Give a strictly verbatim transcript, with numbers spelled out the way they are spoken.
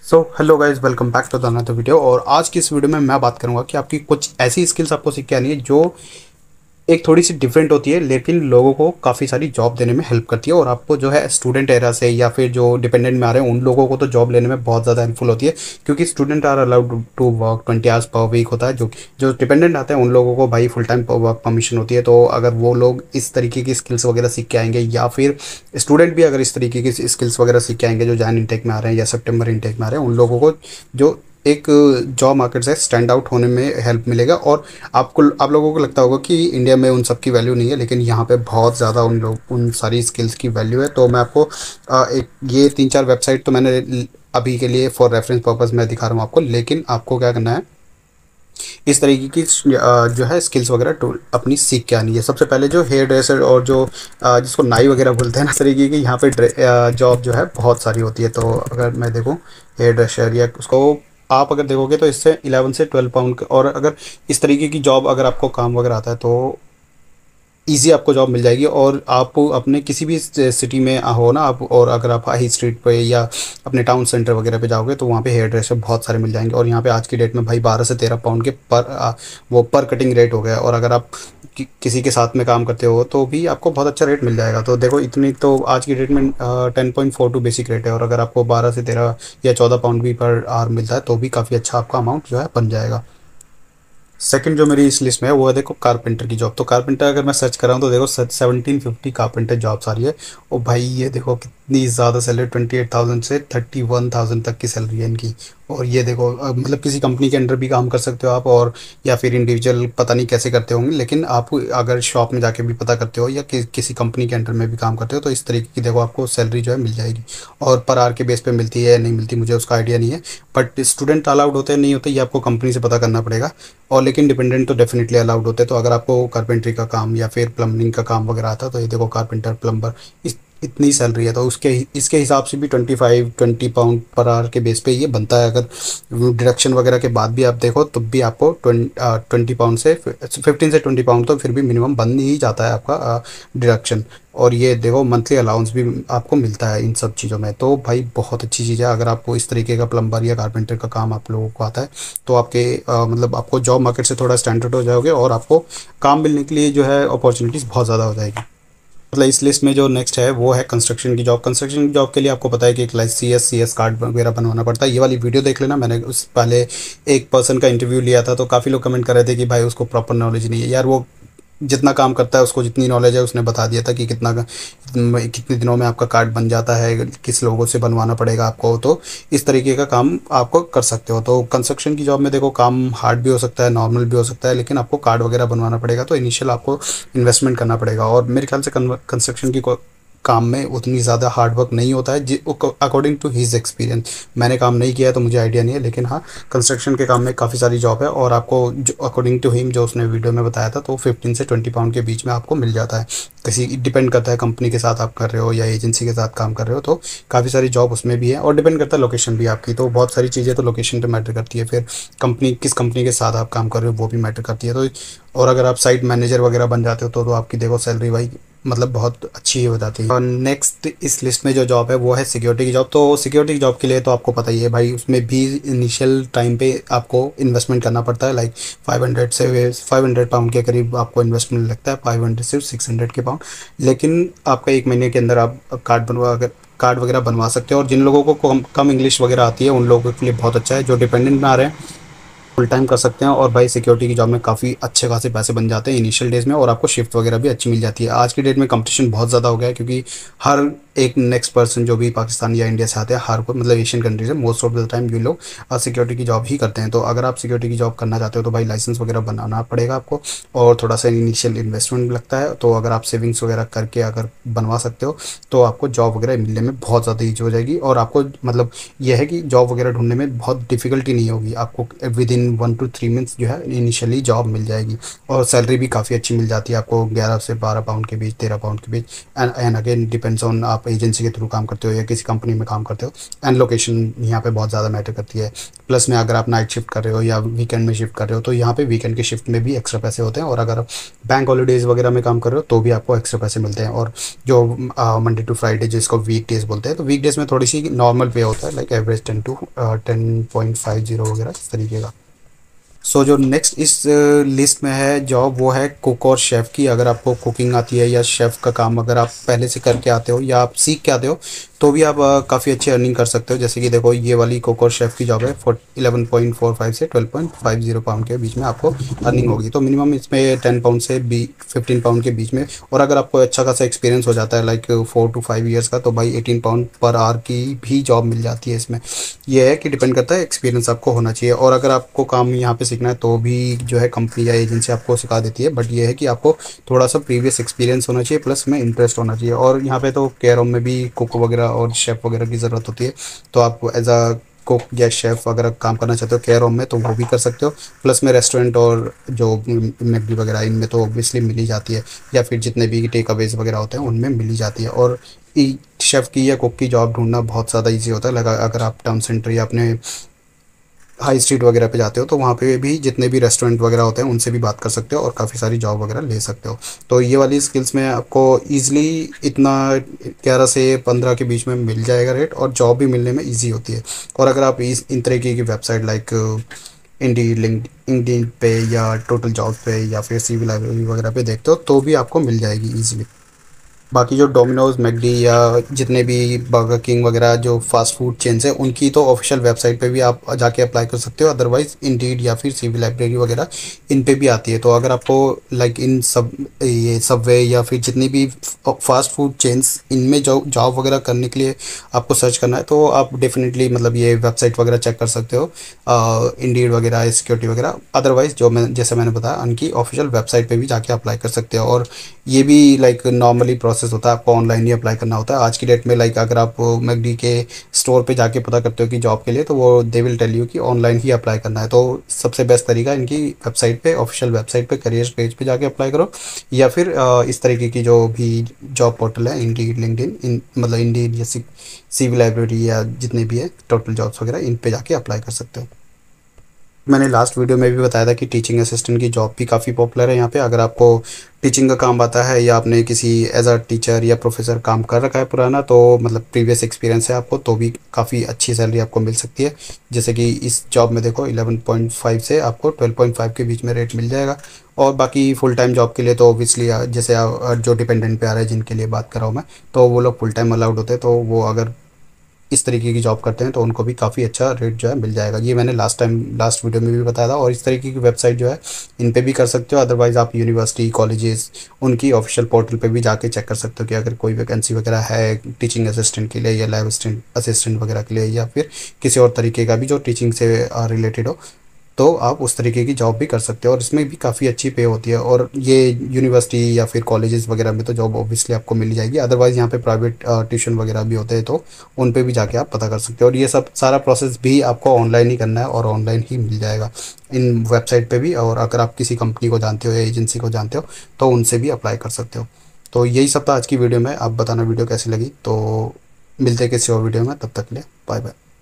So hello guys, welcome back to the another video. और आज की इस वीडियो में मैं बात करूंगा कि आपकी कुछ ऐसी स्किल्स आपको सीख के आनी है जो एक थोड़ी सी डिफरेंट होती है, लेकिन लोगों को काफ़ी सारी जॉब देने में हेल्प करती है। और आपको जो है स्टूडेंट एरा से या फिर जो डिपेंडेंट में आ रहे हैं उन लोगों को तो जॉब लेने में बहुत ज़्यादा हेल्पफुल होती है, क्योंकि student are allowed to work twenty hours per week होता है। जो जो डिपेंडेंट आते हैं उन लोगों को भाई फुल टाइम वर्क परमिशन होती है। तो अगर वो लोग इस तरीके की स्किल्स वगैरह सीख के आएंगे, या फिर स्टूडेंट भी अगर इस तरीके की स्किल्स वगैरह सीख के आएंगे जो जैन इंटेक में आ रहे हैं या सितंबर इंटेक में आ रहे हैं, उन लोगों को जो एक जॉब मार्केट से स्टैंड आउट होने में हेल्प मिलेगा। और आपको आप लोगों को लगता होगा कि इंडिया में उन सब की वैल्यू नहीं है, लेकिन यहाँ पे बहुत ज़्यादा उन लोग उन सारी स्किल्स की वैल्यू है। तो मैं आपको अ, एक ये तीन चार वेबसाइट तो मैंने अभी के लिए फॉर रेफरेंस पर्पज़ मैं दिखा रहा हूँ आपको, लेकिन आपको क्या करना है, इस तरीके की अ, जो है स्किल्स वगैरह टूल अपनी सीख के आनी है। सबसे पहले जो हेयर ड्रेसर और जो अ, जिसको नाई वगैरह बोलते हैं ना, इस तरीके की यहाँ पे जॉब जो है बहुत सारी होती है। तो अगर मैं देखूँ हेयर ड्रेसर या उसको आप अगर देखोगे तो इससे इलेवन से ट्वेल्व पाउंड। और अगर इस तरीके की जॉब अगर आपको काम वगैरह आता है तो ईज़ी आपको जॉब मिल जाएगी। और आप अपने किसी भी सिटी में हो ना आप, और अगर आप हाई स्ट्रीट पे या अपने टाउन सेंटर वगैरह पे जाओगे तो वहाँ पे हेयर ड्रेसर बहुत सारे मिल जाएंगे। और यहाँ पे आज की डेट में भाई बारह से तेरह पाउंड के पर आ, वो पर कटिंग रेट हो गया है। और अगर आप कि, किसी के साथ में काम करते हो तो भी आपको बहुत अच्छा रेट मिल जाएगा। तो देखो इतनी तो आज की डेट में ten point four two basic rate है, और अगर आपको बारह से तेरह या चौदह पाउंड भी पर आवर मिलता है तो भी काफ़ी अच्छा आपका अमाउंट जो है बन जाएगा। सेकंड जो मेरी इस लिस्ट में है वो है देखो कारपेंटर की जॉब। तो कारपेंटर अगर मैं सर्च कर रहा हूँ तो देखो सेवनटीन फिफ्टी कारपेंटर जॉब्स आ रही है। और भाई ये देखो कितनी ज़्यादा सैलरी, ट्वेंटी एट थाउजेंड से थर्टी वन थाउजेंड तक की सैलरी है इनकी। और ये देखो अ, मतलब किसी कंपनी के अंडर भी काम कर सकते हो आप, और या फिर इंडिविजुअल पता नहीं कैसे करते होंगे, लेकिन आप अगर शॉप में जाके भी पता करते हो या कि, किसी कंपनी के अंडर में भी काम करते हो तो इस तरीके की देखो आपको सैलरी जो है मिल जाएगी। और पर आवर के बेस पे मिलती है या नहीं मिलती मुझे उसका आइडिया नहीं है, बट स्टूडेंट अलाउड होते हैं नहीं होते ये आपको कंपनी से पता करना पड़ेगा। और लेकिन डिपेंडेंट तो डेफिनेटली अलाउड होते हैं। तो अगर आपको कारपेंटरी का काम या फिर प्लम्बिंग का काम वगैरह आता है तो ये देखो कारपेंटर प्लम्बर इस इतनी सैलरी है। तो उसके इसके हिसाब से भी twenty five twenty pound per hour के बेस पे ये बनता है। अगर डिडक्शन वगैरह के बाद भी आप देखो तो भी आपको ट्वेंटी पाउंड से फिफ्टीन से ट्वेंटी पाउंड तो फिर भी मिनिमम बन ही जाता है आपका डिडक्शन। और ये देखो मंथली अलाउंस भी आपको मिलता है इन सब चीज़ों में। तो भाई बहुत अच्छी चीज़ है। अगर आपको इस तरीके का प्लम्बर या कारपेंटर का काम आप लोगों को आता है तो आपके अ, मतलब आपको जॉब मार्केट से थोड़ा स्टैंडर्ड हो जाओगे, और आपको काम मिलने के लिए जो है अपॉर्चुनिटीज़ बहुत ज़्यादा हो जाएगी। मतलब इस लिस्ट में जो नेक्स्ट है वो है कंस्ट्रक्शन की जॉब। कंस्ट्रक्शन की जॉब के लिए आपको पता है कि एक like C S C S card वगैरह बनवाना पड़ता है। ये वाली वीडियो देख लेना, मैंने उस पहले एक पर्सन का इंटरव्यू लिया था तो काफ़ी लोग कमेंट कर रहे थे कि भाई उसको प्रॉपर नॉलेज नहीं है। यार वो जितना काम करता है उसको जितनी नॉलेज है उसने बता दिया था कि कितना कितने दिनों में आपका कार्ड बन जाता है, किस लोगों से बनवाना पड़ेगा आपको। तो इस तरीके का काम आपको कर सकते हो। तो कंस्ट्रक्शन की जॉब में देखो काम हार्ड भी हो सकता है, नॉर्मल भी हो सकता है, लेकिन आपको कार्ड वगैरह बनवाना पड़ेगा। तो इनिशियल आपको इन्वेस्टमेंट करना पड़ेगा। और मेरे ख्याल से कंस्ट्रक्शन की काम में उतनी ज़्यादा हार्ड वर्क नहीं होता है, अकॉर्डिंग टू हिज एक्सपीरियंस। मैंने काम नहीं किया है तो मुझे आइडिया नहीं है, लेकिन हाँ कंस्ट्रक्शन के काम में काफ़ी सारी जॉब है। और आपको जो अकॉर्डिंग टू हिम जो उसने वीडियो में बताया था तो फिफ्टीन से ट्वेंटी पाउंड के बीच में आपको मिल जाता है। किसी डिपेंड करता है कंपनी के साथ आप कर रहे हो या एजेंसी के साथ काम कर रहे हो, तो काफ़ी सारी जॉब उसमें भी है। और डिपेंड करता है लोकेशन भी आपकी, तो बहुत सारी चीज़ें तो लोकेशन पे मैटर करती है। फिर कंपनी किस कंपनी के साथ आप काम कर रहे हो वो भी मैटर करती है। तो और अगर आप साइट मैनेजर वगैरह बन जाते हो तो, तो आपकी देखो सैलरी भाई मतलब बहुत अच्छी ही हो जाती है। और नेक्स्ट इस लिस्ट में जो जॉब है वो है सिक्योरिटी की जॉब। तो सिक्योरिटी की जॉब के लिए तो आपको पता ही है भाई, उसमें भी इनिशियल टाइम पे आपको इन्वेस्टमेंट करना पड़ता है। लाइक फाइव हंड्रेड से फाइव हंड्रेड पाउंड के करीब आपको इन्वेस्टमेंट लगता है, फाइव हंड्रेड से सिक्स हंड्रेड के पाउंड। लेकिन आपका एक महीने के अंदर आप कार्ड बनवा अगर कार्ड वगैरह बनवा सकते हो। और जिन लोगों को कम कम इंग्लिश वगैरह आती है उन लोगों के लिए बहुत अच्छा है। जो डिपेंडेंट में आ रहे हैं फुल टाइम कर सकते हैं। और भाई सिक्योरिटी की जॉब में काफ़ी अच्छे खासे पैसे बन जाते हैं इनिशियल डेज में, और आपको शिफ्ट वगैरह भी अच्छी मिल जाती है। आज की डेट में कंपटीशन बहुत ज़्यादा हो गया है, क्योंकि हर एक नेक्स्ट पर्सन जो भी पाकिस्तान या इंडिया से आते हैं, हर कोई मतलब एशियन कंट्री से मोस्ट ऑफ द टाइम ये लोग सिक्योरिटी की जॉब ही करते हैं। तो अगर आप सिक्योरिटी की जॉब करना चाहते हो तो भाई लाइसेंस वगैरह बनाना पड़ेगा आपको, और थोड़ा सा इनिशियल इन्वेस्टमेंट लगता है। तो अगर आप सेविंग्स वगैरह करके अगर बनवा सकते हो तो आपको जॉब वगैरह मिलने में बहुत ज़्यादा ईजी हो जाएगी। और आपको मतलब यह है कि जॉब वगैरह ढूंढने में बहुत डिफिकल्टी नहीं होगी। आपको within in one two three months जो है इनिशियली जॉब मिल जाएगी और सैलरी भी काफ़ी अच्छी मिल जाती है आपको, ग्यारह से बारह पाउंड के बीच, तेरह पाउंड के बीच। And and again depends on आप एजेंसी के थ्रू काम करते हो या किसी कंपनी में काम करते हो। एंड लोकेशन यहाँ पे बहुत ज़्यादा मैटर करती है। प्लस में अगर आप नाइट शिफ्ट कर रहे हो या वीकेंड में शिफ्ट कर रहे हो तो यहाँ पे वीकेंड के शिफ्ट में भी एक्स्ट्रा पैसे होते हैं, और अगर आप बैंक हॉलीडेज़ वगैरह में काम कर रहे हो तो भी आपको एक्स्ट्रा पैसे मिलते हैं। और जो मंडे टू फ्राइडे जिसको वीक डेज़ बोलते हैं, तो वीक डेज़ में थोड़ी सी नॉर्मल पे होता है, like average ten to ten point five zero वगैरह इस तरीके का। सो so, जो नेक्स्ट इस लिस्ट में है जॉब वो है कुक और शेफ़ की। अगर आपको कुकिंग आती है या शेफ़ का काम अगर आप पहले से करके आते हो या आप सीख के आते हो तो भी आप काफ़ी अच्छी अर्निंग कर सकते हो। जैसे कि देखो ये वाली कुक और शेफ़ की जॉब है, four eleven point four five से twelve point five zero pound के बीच में आपको अर्निंग होगी। तो मिनिमम इसमें टेन पाउंड से बी फिफ्टीन पाउंड के बीच में, और अगर आपको अच्छा खासा एक्सपीरियंस हो जाता है like four to five years का, तो भाई एटीन पाउंड पर आवर की भी जॉब मिल जाती है इसमें। यह है कि डिपेंड करता है, एक्सपीरियंस आपको होना चाहिए। और अगर आपको काम यहाँ पे सीखना है तो भी जो है कंपनी या एजेंसी आपको सिखा देती है, बट ये है कि आपको थोड़ा सा प्रीवियस एक्सपीरियंस होना चाहिए, प्लस में इंटरेस्ट होना चाहिए। और यहाँ पे तो केयर होम में भी कुक वगैरह और शेफ़ वगैरह की ज़रूरत होती है, तो आप एज अ कुक या शेफ़ अगर आप काम करना चाहते हो केयर होम में तो वो भी कर सकते हो। प्लस में रेस्टोरेंट और जो मैकडी वगैरह इनमें तो ऑब्वियसली मिल ही जाती है, या फिर जितने भी टेक अवेज वगैरह होते हैं उनमें मिल ही जाती है। और शेफ़ की या कुक की जॉब ढूंढना बहुत ज़्यादा ईजी होता है। लगा अगर आप टाउन सेंटर या अपने हाई स्ट्रीट वगैरह पे जाते हो तो वहाँ पे भी जितने भी रेस्टोरेंट वगैरह होते हैं उनसे भी बात कर सकते हो और काफ़ी सारी जॉब वगैरह ले सकते हो। तो ये वाली स्किल्स में आपको ईजिली इतना ग्यारह से पंद्रह के बीच में मिल जाएगा रेट, और जॉब भी मिलने में ईजी होती है। और अगर आप इस इन तरीके की वेबसाइट लाइक इंडीड लिंक्डइन पे या टोटल जॉब पे या फिर सीवी लाइब्रेरी वगैरह पे देखते हो तो भी आपको मिल जाएगी ईजिली। बाकी जो डोमिनोज मैकडी या जितने भी बर्गर किंग वगैरह जो फास्ट फूड चेन्स हैं उनकी तो ऑफिशियल वेबसाइट पे भी आप जाके अप्लाई कर सकते हो। अदरवाइज़ इंडीड या फिर सीवी लाइब्रेरी वगैरह इन पे भी आती है। तो अगर आपको लाइक इन सब ये सबवे या फिर जितनी भी फास्ट फूड चेन्स इनमें जो जॉब वगैरह करने के लिए आपको सर्च करना है तो आप डेफिनेटली मतलब ये वेबसाइट वगैरह चेक कर सकते हो, इंडीड वगैरह, सिक्योरिटी वगैरह। अदरवाइज़ जो मैं जैसे मैंने बताया उनकी ऑफिशियल वेबसाइट पे भी जाके अप्लाई कर सकते हो। और ये भी लाइक नॉर्मली प्रोसेस होता है, आपको ऑनलाइन ही अप्लाई करना होता है आज की डेट में। लाइक अगर आप मैकडी के स्टोर पे जाके पता करते हो कि जॉब के लिए, तो वो दे विल टेल यू कि ऑनलाइन ही अप्लाई करना है। तो सबसे बेस्ट तरीका इनकी वेबसाइट पे, ऑफिशियल वेबसाइट पे करियर पेज पे जाके अप्लाई करो, या फिर इस तरीके की जो भी जॉब पोर्टल है इंडीड, लिंक्डइन, इन मतलब इंडीड या सीवी लाइब्रेरी या जितने भी है टोटल जॉब्स वगैरह इन पे जाके अप्लाई कर सकते हो। मैंने लास्ट वीडियो में भी बताया था कि टीचिंग असिस्टेंट की जॉब भी काफ़ी पॉपुलर है यहाँ पे। अगर आपको टीचिंग का काम आता है या आपने किसी एज अ टीचर या प्रोफेसर काम कर रखा है पुराना, तो मतलब प्रीवियस एक्सपीरियंस है आपको, तो भी काफ़ी अच्छी सैलरी आपको मिल सकती है। जैसे कि इस जॉब में देखो इलेवन पॉइंट फाइव से आपको ट्वेल्व पॉइंट फाइव के बीच में रेट मिल जाएगा। और बाकी फुल टाइम जॉब के लिए तो ओबियसली जैसे जो डिपेंडेंट पे आ रहा है जिनके लिए बात कर रहा हूँ मैं, तो वो लोग फुल टाइम अलाउड होते हैं, तो वो अगर इस तरीके की जॉब करते हैं तो उनको भी काफ़ी अच्छा रेट जो है मिल जाएगा। ये मैंने लास्ट टाइम लास्ट वीडियो में भी बताया था। और इस तरीके की वेबसाइट जो है इन पे भी कर सकते हो। अदरवाइज़ आप यूनिवर्सिटी, कॉलेजेस उनकी ऑफिशियल पोर्टल पे भी जाके चेक कर सकते हो कि अगर कोई वैकेंसी वगैरह है टीचिंग असिस्टेंट के लिए या लैब असिस्टेंट वगैरह के लिए, या फिर किसी और तरीके का भी जो टीचिंग से रिलेटेड हो, तो आप उस तरीके की जॉब भी कर सकते हो। और इसमें भी काफ़ी अच्छी पे होती है। और ये यूनिवर्सिटी या फिर कॉलेजेस वगैरह में तो जॉब ऑब्वियसली आपको मिल जाएगी। अदरवाइज़ यहाँ पे प्राइवेट ट्यूशन वगैरह भी होते हैं, तो उन पे भी जाके आप पता कर सकते हो। और ये सब सारा प्रोसेस भी आपको ऑनलाइन ही करना है और ऑनलाइन ही मिल जाएगा इन वेबसाइट पे भी। और अगर आप किसी कंपनी को जानते हो या एजेंसी को जानते हो तो उनसे भी अप्लाई कर सकते हो। तो यही सब था आज की वीडियो में। आप बताना वीडियो कैसी लगी। तो मिलते हैं किसी और वीडियो में, तब तक के लिए बाय बाय।